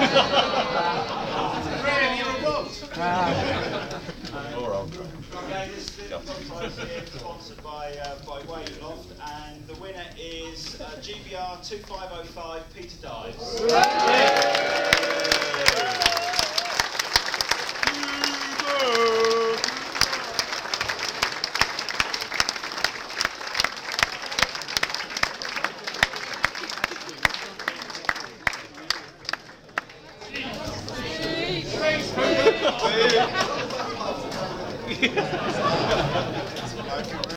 Okay, this contest here sponsored by Waveloft, and the winner is GBR 2505 Peter Dives.